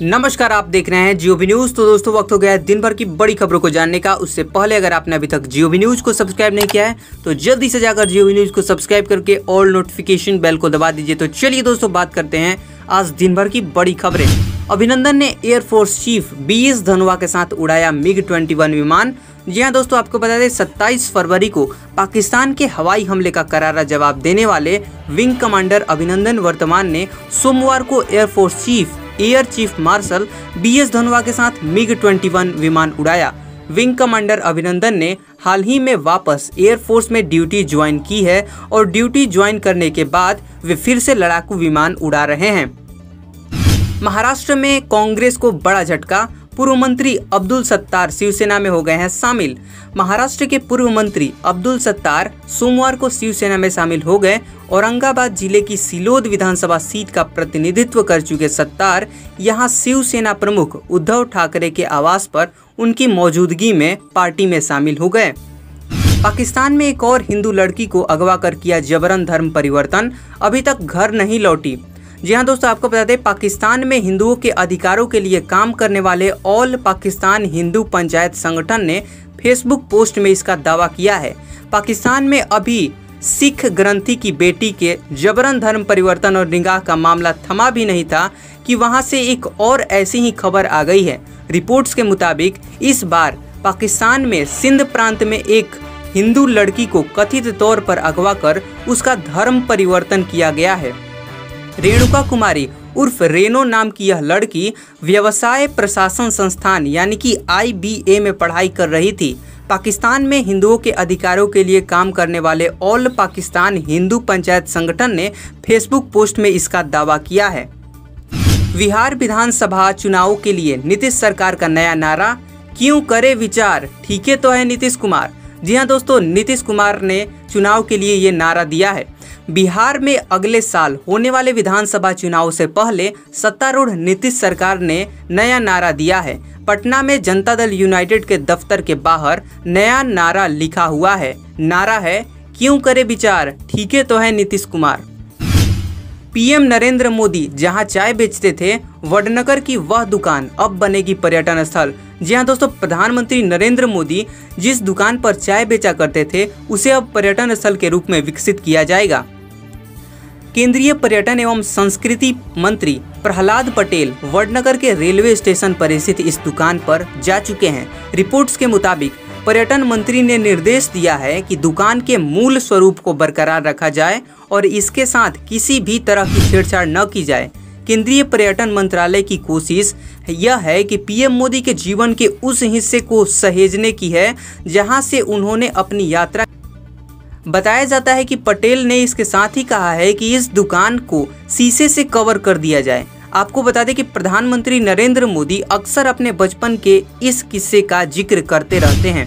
नमस्कार, आप देख रहे हैं जियोबी न्यूज। तो दोस्तों वक्त हो गया है दिन भर की बड़ी खबरों को जानने का। उससे पहले अगर आपने अभी तक जियोबी न्यूज को सब्सक्राइब नहीं किया है तो जल्दी से जाकर जियोबी न्यूज को सब्सक्राइब करके ऑल नोटिफिकेशन बेल को दबा दीजिए। तो चलिए दोस्तों बात करते हैं आज दिन भर की बड़ी खबरें। अभिनंदन ने एयरफोर्स चीफ BS धनोआ के साथ उड़ाया MiG-21 विमान। जी हाँ दोस्तों, आपको बता दें 27 फरवरी को पाकिस्तान के हवाई हमले का करारा जवाब देने वाले विंग कमांडर अभिनंदन वर्तमान ने सोमवार को air force chief air chief marshal BS Dhanoa के साथ MiG-21 विमान उड़ाया। विंग कमांडर अभिनंदन ने हाल ही में वापस एयरफोर्स में ड्यूटी ज्वाइन की है और ड्यूटी ज्वाइन करने के बाद वे फिर से लड़ाकू विमान उड़ा रहे हैं। महाराष्ट्र में कांग्रेस को बड़ा झटका, पूर्व मंत्री अब्दुल सत्तार शिवसेना में हो गए हैं शामिल। महाराष्ट्र के पूर्व मंत्री अब्दुल सत्तार सोमवार को शिवसेना में शामिल हो गए। औरंगाबाद जिले की सिलोद विधानसभा सीट का प्रतिनिधित्व कर चुके सत्तार यहां शिवसेना प्रमुख उद्धव ठाकरे के आवास पर उनकी मौजूदगी में पार्टी में शामिल हो गए। पाकिस्तान में एक और हिंदू लड़की को अगवा कर किया जबरन धर्म परिवर्तन, अभी तक घर नहीं लौटी। जी हाँ दोस्तों, आपको बता दें पाकिस्तान में हिंदुओं के अधिकारों के लिए काम करने वाले ऑल पाकिस्तान हिंदू पंचायत संगठन ने फेसबुक पोस्ट में इसका दावा किया है। पाकिस्तान में अभी सिख ग्रंथी की बेटी के जबरन धर्म परिवर्तन और निकाह का मामला थमा भी नहीं था कि वहां से एक और ऐसी ही खबर आ गई है। रिपोर्ट्स के मुताबिक इस बार पाकिस्तान में सिंध प्रांत में एक हिंदू लड़की को कथित तौर पर अगवा कर उसका धर्म परिवर्तन किया गया है। रेणुका कुमारी उर्फ रेनो नाम की यह लड़की व्यवसाय प्रशासन संस्थान यानी कि IBA में पढ़ाई कर रही थी। पाकिस्तान में हिंदुओं के अधिकारों के लिए काम करने वाले ऑल पाकिस्तान हिंदू पंचायत संगठन ने फेसबुक पोस्ट में इसका दावा किया है। बिहार विधानसभा चुनाव के लिए नीतीश सरकार का नया नारा, क्यों करे विचार, ठीक है तो है नीतीश कुमार। जी हाँ दोस्तों, नीतीश कुमार ने चुनाव के लिए ये नारा दिया है। बिहार में अगले साल होने वाले विधानसभा चुनाव से पहले सत्तारूढ़ नीतीश सरकार ने नया नारा दिया है। पटना में जनता दल यूनाइटेड के दफ्तर के बाहर नया नारा लिखा हुआ है। नारा है, क्यों करे विचार, ठीक है तो है नीतीश कुमार। PM नरेंद्र मोदी जहां चाय बेचते थे, वडनगर की वह दुकान अब बनेगी पर्यटन स्थल। जी हाँ दोस्तों, प्रधानमंत्री नरेंद्र मोदी जिस दुकान पर चाय बेचा करते थे उसे अब पर्यटन स्थल के रूप में विकसित किया जाएगा। केंद्रीय पर्यटन एवं संस्कृति मंत्री प्रहलाद पटेल वडनगर के रेलवे स्टेशन पर स्थित इस दुकान पर जा चुके हैं। रिपोर्ट्स के मुताबिक पर्यटन मंत्री ने निर्देश दिया है कि दुकान के मूल स्वरूप को बरकरार रखा जाए और इसके साथ किसी भी तरह की छेड़छाड़ न की जाए। केंद्रीय पर्यटन मंत्रालय की कोशिश यह है कि PM मोदी के जीवन के उस हिस्से को सहेजने की है जहां से उन्होंने अपनी यात्रा। बताया जाता है कि पटेल ने इसके साथ ही कहा है कि इस दुकान को शीशे से कवर कर दिया जाए। आपको बता दें कि प्रधानमंत्री नरेंद्र मोदी अक्सर अपने बचपन के इस किस्से का जिक्र करते रहते हैं।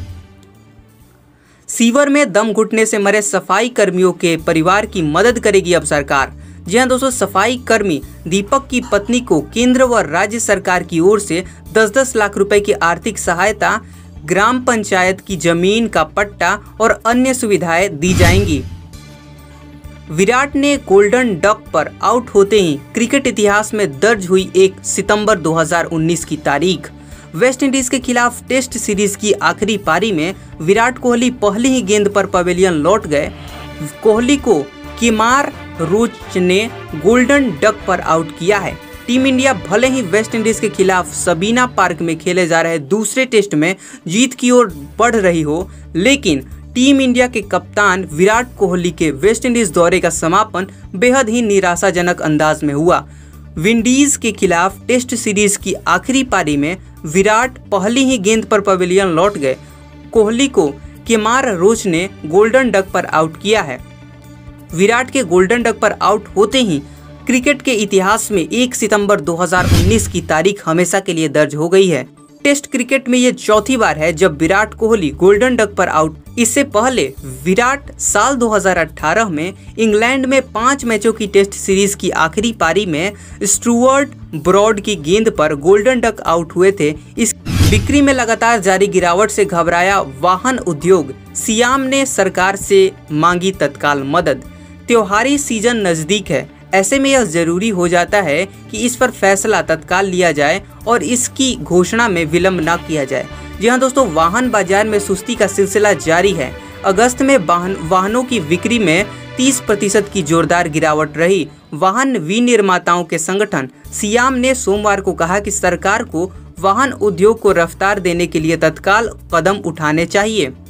सीवर में दम घुटने से मरे सफाई कर्मियों के परिवार की मदद करेगी अब सरकार। जी हाँ दोस्तों, सफाई कर्मी दीपक की पत्नी को केंद्र व राज्य सरकार की ओर से 10-10 लाख रुपए की आर्थिक सहायता, ग्राम पंचायत की जमीन का पट्टा और अन्य सुविधाएं दी जाएंगी। विराट ने गोल्डन डक पर आउट होते ही क्रिकेट इतिहास में दर्ज हुई 1 सितंबर 2019 की तारीख। वेस्टइंडीज के खिलाफ टेस्ट सीरीज की आखिरी पारी में विराट कोहली पहली ही गेंद पर पवेलियन लौट गए। कोहली को केमार रोच ने गोल्डन डक पर आउट किया है। टीम इंडिया भले ही वेस्टइंडीज के खिलाफ सबीना पार्क में खेले जा रहे दूसरे टेस्ट में जीत की ओर बढ़ रही हो, लेकिन टीम इंडिया के कप्तान विराट कोहली के वेस्टइंडीज दौरे का समापन बेहद ही निराशाजनक अंदाज में हुआ। विंडीज के खिलाफ टेस्ट सीरीज की आखिरी पारी में विराट पहली ही गेंद पर पवेलियन लौट गए। कोहली को केमार रोच ने गोल्डन डक पर आउट किया है। विराट के गोल्डन डक पर आउट होते ही क्रिकेट के इतिहास में 1 सितंबर 2019 की तारीख हमेशा के लिए दर्ज हो गई है। टेस्ट क्रिकेट में ये चौथी बार है जब विराट कोहली गोल्डन डक पर आउट। इससे पहले विराट साल 2018 में इंग्लैंड में 5 मैचों की टेस्ट सीरीज की आखिरी पारी में स्टुअर्ट ब्रॉड की गेंद पर गोल्डन डक आउट हुए थे। इस बिक्री में लगातार जारी गिरावट से घबराया वाहन उद्योग, सियाम ने सरकार से मांगी तत्काल मदद। त्योहारी सीजन नजदीक है, ऐसे में यह जरूरी हो जाता है कि इस पर फैसला तत्काल लिया जाए और इसकी घोषणा में विलंब न किया जाए। जी हाँ दोस्तों, वाहन बाजार में सुस्ती का सिलसिला जारी है। अगस्त में वाहनों की बिक्री में 30% की जोरदार गिरावट रही। वाहन विनिर्माताओं के संगठन सियाम ने सोमवार को कहा कि सरकार को वाहन उद्योग को रफ्तार देने के लिए तत्काल कदम उठाने चाहिए।